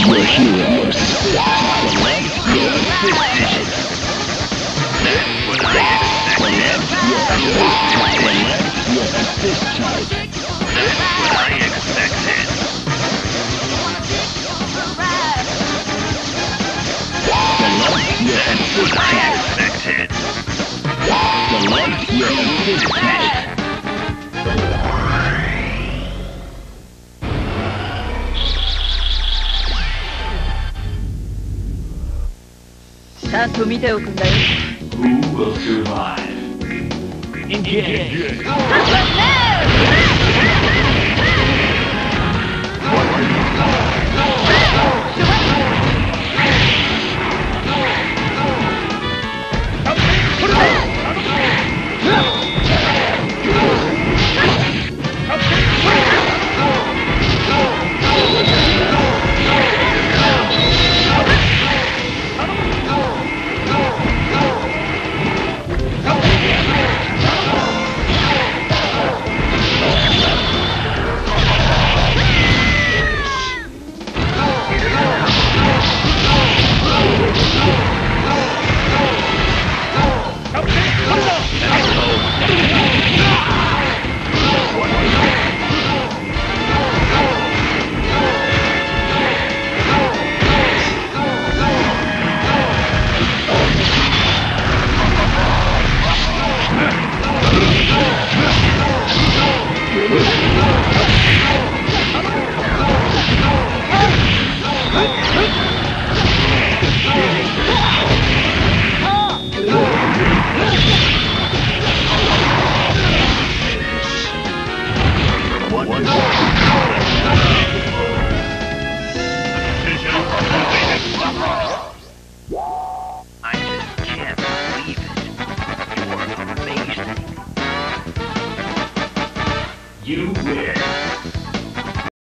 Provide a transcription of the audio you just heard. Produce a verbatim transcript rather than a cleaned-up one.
your heroes. Select your position. That's what I expected. Select your assist type. That's what I expected. Select your assist type. Select your assist type. Who will survive? Engage! I just can't believe it. You're amazing. You win.